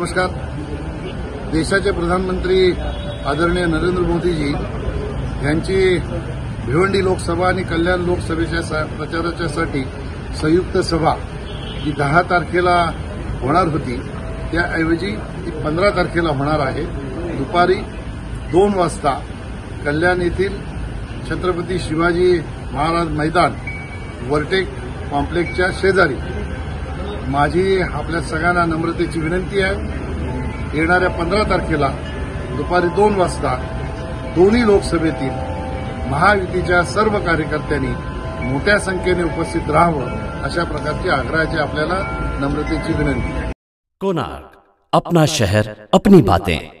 नमस्कार। देशाचे प्रधानमंत्री आदरणीय नरेंद्र मोदीजी यांची भिवंडी लोकसभा आणि कल्याण लोकसभेच्या प्रचारासाठी संयुक्त सभा जी 10 तारखेला होणार होती त्याऐवजी ती 15 तारखेला होणार आहे। दुपारी 2 वाजता कल्याण येथील छत्रपती शिवाजी महाराज मैदान वर्टेक कॉम्प्लेक्सच्या शेजारी। माझी आपल्या सगळ्यांना नम्रतेची विनंती आहे, येणाऱ्या 15 तारखेला दुपारी 2 वाजता दोन्ही लोकसभेतील महायुतीच्या सर्व कार्यकर्त्यांनी मोठ्या संख्येने उपस्थित राहावं अशा प्रकारची आग्रहाची आपल्याला नम्रतेची विनंती आहे। कोणार्क, अपना शहर अपनी बातें।